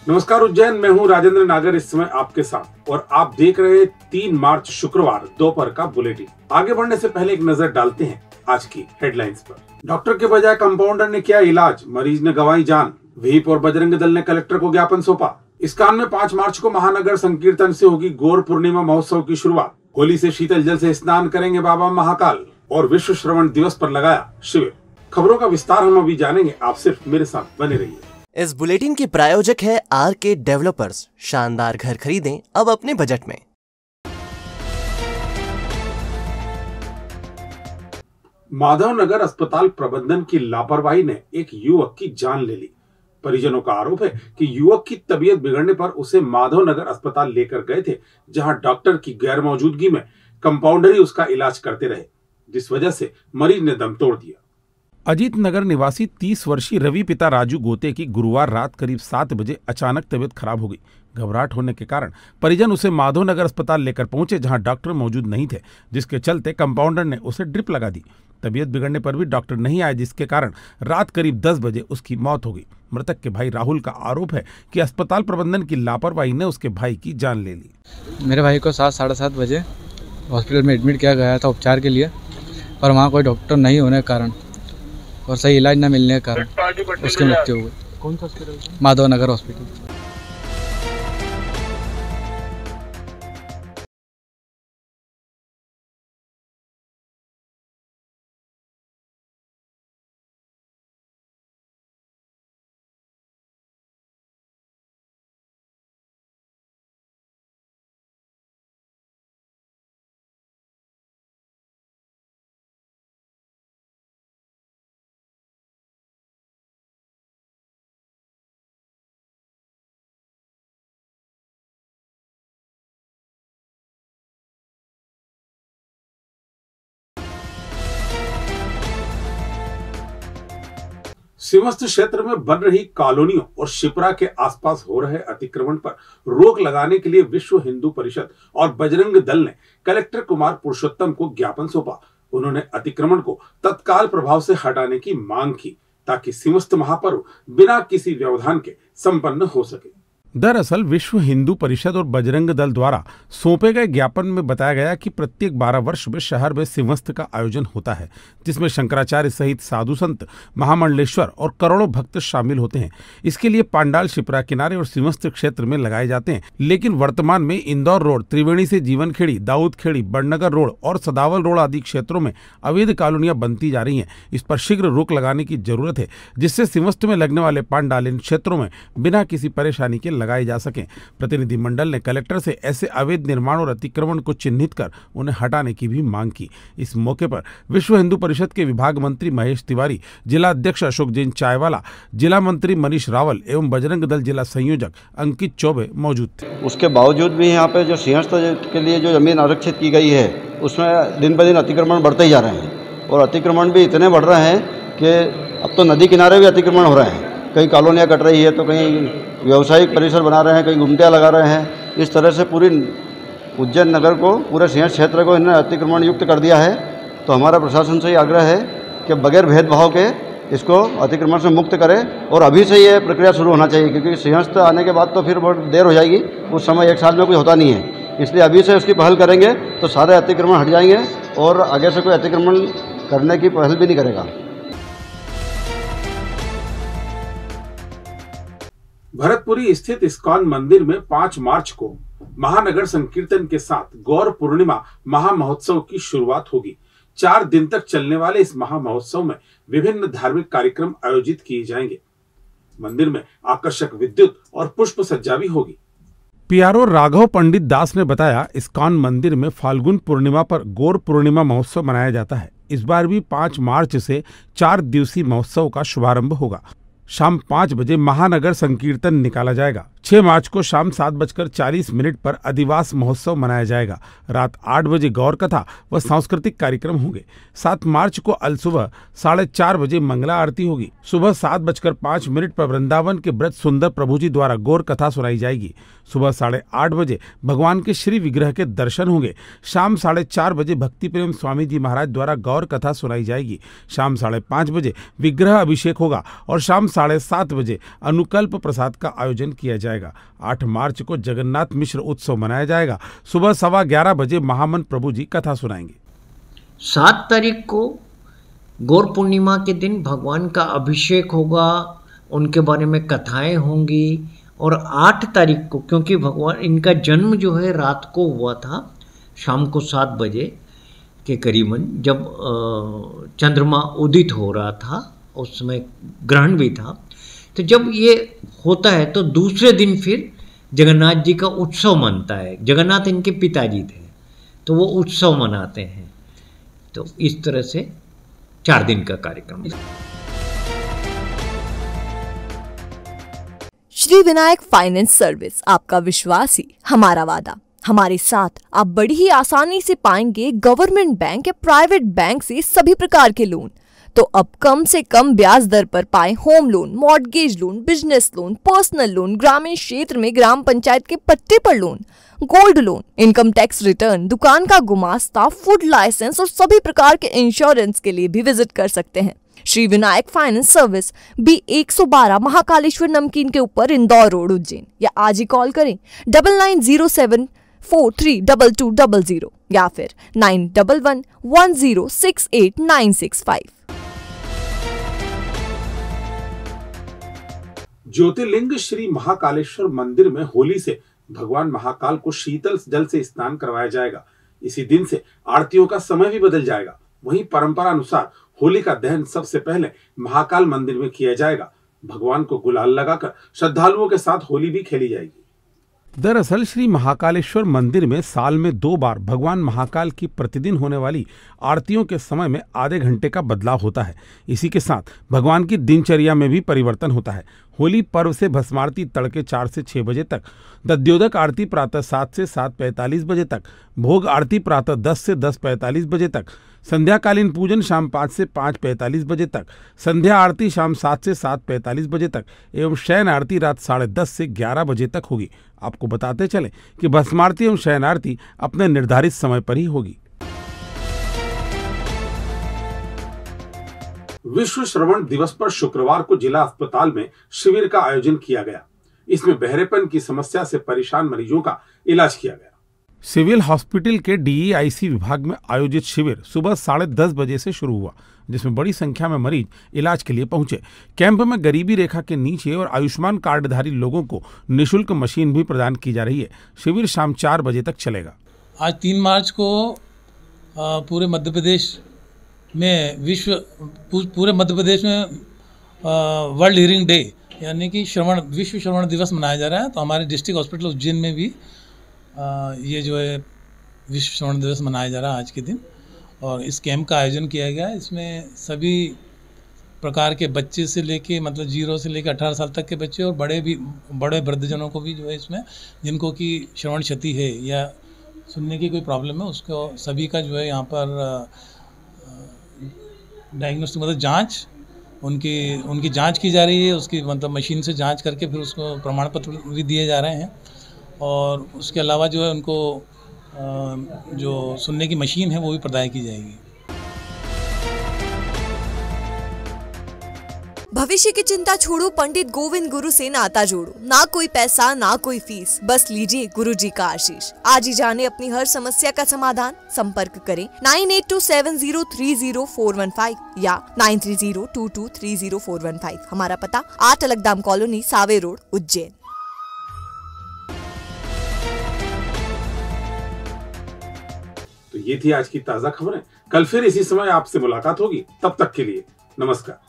नमस्कार उज्जैन, मैं हूं राजेंद्र नागर इस समय आपके साथ और आप देख रहे हैं 3 मार्च शुक्रवार दोपहर का बुलेटिन। आगे बढ़ने से पहले एक नजर डालते हैं आज की हेडलाइंस पर। डॉक्टर के बजाय कंपाउंडर ने किया इलाज, मरीज ने गंवाई जान। व्हीप और बजरंग दल ने कलेक्टर को ज्ञापन सौंपा। इस कान में 5 मार्च को महानगर संकीर्तन से होगी गौर पूर्णिमा महोत्सव की शुरुआत। होली से शीतल जल से स्नान करेंगे बाबा महाकाल और विश्व श्रवण दिवस पर लगाया शिविर। खबरों का विस्तार हम अभी जानेंगे, आप सिर्फ मेरे साथ बने रहिए। इस बुलेटिन के प्रायोजक है आर.के. डेवलपर्स। शानदार घर खरीदें अब अपने बजट में। माधवनगर अस्पताल प्रबंधन की लापरवाही ने एक युवक की जान ले ली। परिजनों का आरोप है कि युवक की तबीयत बिगड़ने पर उसे माधवनगर अस्पताल लेकर गए थे, जहां डॉक्टर की गैर मौजूदगी में कंपाउंडर ही उसका इलाज करते रहे, जिस वजह से मरीज ने दम तोड़ दिया। अजीत नगर निवासी 30 वर्षीय रवि पिता राजू गोते की गुरुवार रात करीब 7 बजे अचानक तबीयत खराब हो गई। घबराहट होने के कारण परिजन उसे माधवनगर अस्पताल लेकर पहुंचे, जहां डॉक्टर मौजूद नहीं थे, जिसके चलते कंपाउंडर ने उसे ड्रिप लगा दी। तबीयत बिगड़ने पर भी डॉक्टर नहीं आए, जिसके कारण रात करीब 10 बजे उसकी मौत हो गई। मृतक के भाई राहुल का आरोप है कि अस्पताल प्रबंधन की लापरवाही ने उसके भाई की जान ले ली। मेरे भाई को 7 साढ़े 7 बजे हॉस्पिटल में एडमिट किया गया था उपचार के लिए, पर वहाँ कोई डॉक्टर नहीं होने के कारण और सही इलाज न मिलने के कारण उसकी मृत्यु हो गई। कौन सा हॉस्पिटल? माधवनगर हॉस्पिटल। सिंहस्थ क्षेत्र में बन रही कॉलोनियों और शिप्रा के आसपास हो रहे अतिक्रमण पर रोक लगाने के लिए विश्व हिंदू परिषद और बजरंग दल ने कलेक्टर कुमार पुरुषोत्तम को ज्ञापन सौंपा। उन्होंने अतिक्रमण को तत्काल प्रभाव से हटाने की मांग की, ताकि सिंहस्थ महापर्व बिना किसी व्यवधान के संपन्न हो सके। दरअसल विश्व हिंदू परिषद और बजरंग दल द्वारा सौंपे गए ज्ञापन में बताया गया कि प्रत्येक 12 वर्ष में शहर में सिंहस्थ का आयोजन होता है, जिसमें शंकराचार्य सहित साधु संत, महामंडलेश्वर और करोड़ों भक्त शामिल होते हैं। इसके लिए पांडाल शिप्रा किनारे और सिंहस्थ क्षेत्र में लगाए जाते हैं, लेकिन वर्तमान में इंदौर रोड, त्रिवेणी से जीवनखेड़ी, दाऊदखेड़ी, बड़नगर रोड और सदावल रोड आदि क्षेत्रों में अवैध कॉलोनियां बनती जा रही हैं। इस पर शीघ्र रोक लगाने की जरूरत है, जिससे सिंहस्थ में लगने वाले पांडाल इन क्षेत्रों में बिना किसी परेशानी के लगाए जा सकें। प्रतिनिधिमंडल ने कलेक्टर से ऐसे अवैध निर्माण और अतिक्रमण को चिन्हित कर उन्हें हटाने की भी मांग की। इस मौके पर विश्व हिंदू परिषद के विभाग मंत्री महेश तिवारी, जिला अध्यक्ष अशोक जैन चायवाला, जिला मंत्री मनीष रावल एवं बजरंग दल जिला संयोजक अंकित चौबे मौजूद थे। उसके बावजूद भी यहाँ पे जो सिंहस्थ के लिए जो जमीन आरक्षित की गई है, उसमें दिन ब दिन अतिक्रमण बढ़ते ही जा रहे हैं और अतिक्रमण भी इतने बढ़ रहे हैं कि अब तो नदी किनारे भी अतिक्रमण हो रहे हैं। कहीं कॉलोनियाँ कट रही है तो कहीं व्यावसायिक परिसर बना रहे हैं, कहीं गुमटियाँ लगा रहे हैं। इस तरह से पूरी उज्जैन नगर को, पूरे सिंहस्थ क्षेत्र को इन्होंने अतिक्रमण युक्त कर दिया है। तो हमारा प्रशासन से ये आग्रह है कि बगैर भेदभाव के इसको अतिक्रमण से मुक्त करें और अभी से ये प्रक्रिया शुरू होना चाहिए, क्योंकि सिंहस्थ आने के बाद तो फिर बहुत देर हो जाएगी, उस समय 1 साल में कुछ होता नहीं है। इसलिए अभी से उसकी पहल करेंगे तो सारे अतिक्रमण हट जाएंगे और आगे से कोई अतिक्रमण करने की पहल भी नहीं करेगा। भरतपुरी स्थित इस्कॉन मंदिर में 5 मार्च को महानगर संकीर्तन के साथ गौर पूर्णिमा महामहोत्सव की शुरुआत होगी। 4 दिन तक चलने वाले इस महामहोत्सव में विभिन्न धार्मिक कार्यक्रम आयोजित किए जाएंगे। मंदिर में आकर्षक विद्युत और पुष्प सज्जा भी होगी। पीआरओ राघव पंडित दास ने बताया, इस्कॉन मंदिर में फाल्गुन पूर्णिमा पर गौर पूर्णिमा महोत्सव मनाया जाता है। इस बार भी 5 मार्च से 4 दिवसीय महोत्सव का शुभारंभ होगा। शाम 5 बजे महानगर संकीर्तन निकाला जाएगा। 6 मार्च को शाम 7:40 पर अधिवास महोत्सव मनाया जाएगा। रात 8 बजे गौर कथा व सांस्कृतिक कार्यक्रम होंगे। 7 मार्च को अलसुबह 4:30 बजे मंगला आरती होगी। सुबह 7:05 पर वृंदावन के ब्रज सुंदर प्रभु जी द्वारा गौर कथा सुनाई जाएगी। सुबह 8:30 बजे भगवान के श्री विग्रह के दर्शन होंगे। शाम 4:30 बजे भक्ति प्रेम स्वामी जी महाराज द्वारा गौर कथा सुनाई जाएगी। शाम 5:30 बजे विग्रह अभिषेक होगा और शाम 7:30 बजे अनुकल्प प्रसाद का आयोजन किया जाएगा। 8 मार्च को जगन्नाथ मिश्र उत्सव मनाया जाएगा। सुबह 11:15 बजे महामन प्रभु जी कथा सुनाएंगे। 7 तारीख को गौर पूर्णिमा के दिन भगवान का अभिषेक होगा, उनके बारे में कथाएं होंगी। और 8 तारीख को, क्योंकि भगवान इनका जन्म जो है रात को हुआ था, शाम को 7 बजे के करीबन, जब चंद्रमा उदित हो रहा था, उस समय ग्रहण भी था। तो जब ये होता है तो दूसरे दिन फिर जगन्नाथ जी का उत्सव मनता है। जगन्नाथ इनके पिताजी थे, तो वो उत्सव मनाते हैं। तो इस तरह से 4 दिन का कार्यक्रम। श्री विनायक फाइनेंस सर्विस, आपका विश्वास ही हमारा वादा। हमारे साथ आप बड़ी ही आसानी से पाएंगे गवर्नमेंट बैंक या प्राइवेट बैंक से सभी प्रकार के लोन। तो अब कम से कम ब्याज दर पर पाए home loan, mortgage loan, business loan, personal loan, ग्रामीण क्षेत्र में ग्राम पंचायत के पट्टे पर loan, gold loan, income tax return, दुकान का गुमास्ता, फूड लाइसेंस और सभी प्रकार के इंश्योरेंस के लिए भी विजिट कर सकते हैं। Shri Vinayak finance service B112 Mahakaleshwar नमकीन के ऊपर, इंदौर रोड, उज्जैन। या आज ही कॉल करें 9907432200 या फिर 9111068965। ज्योतिर्लिंग श्री महाकालेश्वर मंदिर में होली से भगवान महाकाल को शीतल जल से स्नान करवाया जाएगा। इसी दिन से आरतियों का समय भी बदल जाएगा। वहीं परंपरा अनुसार होली का दहन सबसे पहले महाकाल मंदिर में किया जाएगा। भगवान को गुलाल लगाकर श्रद्धालुओं के साथ होली भी खेली जाएगी। दरअसल श्री महाकालेश्वर मंदिर में साल में 2 बार भगवान महाकाल की प्रतिदिन होने वाली आरतियों के समय में आधे घंटे का बदलाव होता है। इसी के साथ भगवान की दिनचर्या में भी परिवर्तन होता है। होली पर्व से भस्मारती तड़के 4 से 6 बजे तक, दध्योदक आरती प्रातः 7 से 7:45 बजे तक, भोग आरती प्रातः 10 से 10:45 बजे तक, संध्याकालीन पूजन शाम 5 से 5:45 बजे तक, संध्या आरती शाम 7 से 7:45 बजे तक एवं शयन आरती रात 10:30 से 11 बजे तक होगी। आपको बताते चलें कि भस्मारती एवं शयन आरती अपने निर्धारित समय पर ही होगी। विश्व श्रवण दिवस पर शुक्रवार को जिला अस्पताल में शिविर का आयोजन किया गया। इसमें बहरेपन की समस्या से परेशान मरीजों का इलाज किया गया। सिविल हॉस्पिटल के DEIC विभाग में आयोजित शिविर सुबह 10:30 बजे से शुरू हुआ, जिसमें बड़ी संख्या में मरीज इलाज के लिए पहुंचे। कैंप में गरीबी रेखा के नीचे और आयुष्मान कार्डधारी लोगों को निःशुल्क मशीन भी प्रदान की जा रही है। शिविर शाम 4 बजे तक चलेगा। आज 3 मार्च को पूरे मध्य प्रदेश में पूरे मध्य प्रदेश में वर्ल्ड हियरिंग डे यानी कि विश्व श्रवण दिवस मनाया जा रहा है। तो हमारे डिस्ट्रिक्ट हॉस्पिटल उज्जैन में भी ये जो है विश्व श्रवण दिवस मनाया जा रहा है आज के दिन, और इस कैंप का आयोजन किया गया है। इसमें सभी प्रकार के बच्चे से लेके, मतलब 0 से लेकर 18 साल तक के बच्चे और बड़े वृद्धजनों को भी जो है इसमें, जिनको कि श्रवण क्षति है या सुनने की कोई प्रॉब्लम है, उसको सभी का जो है यहाँ पर डायग्नोस्टिक मतलब जांच, उनकी जांच की जा रही है। उसकी मतलब मशीन से जांच करके फिर उसको प्रमाण पत्र भी दिए जा रहे हैं। और उसके अलावा जो है उनको जो सुनने की मशीन है वो भी प्रदान की जाएगी। भविष्य की चिंता छोड़ो, पंडित गोविंद गुरु से नाता जोड़ो। ना कोई पैसा ना कोई फीस, बस लीजिए गुरु जी का आशीष। आज ही जाने अपनी हर समस्या का समाधान। संपर्क करें 9827030415 या 9302230415। हमारा पता 8 अलगदाम कॉलोनी, सावे रोड, उज्जैन। तो ये थी आज की ताजा खबरें। कल फिर इसी समय आपसे मुलाकात होगी। तब तक के लिए नमस्कार।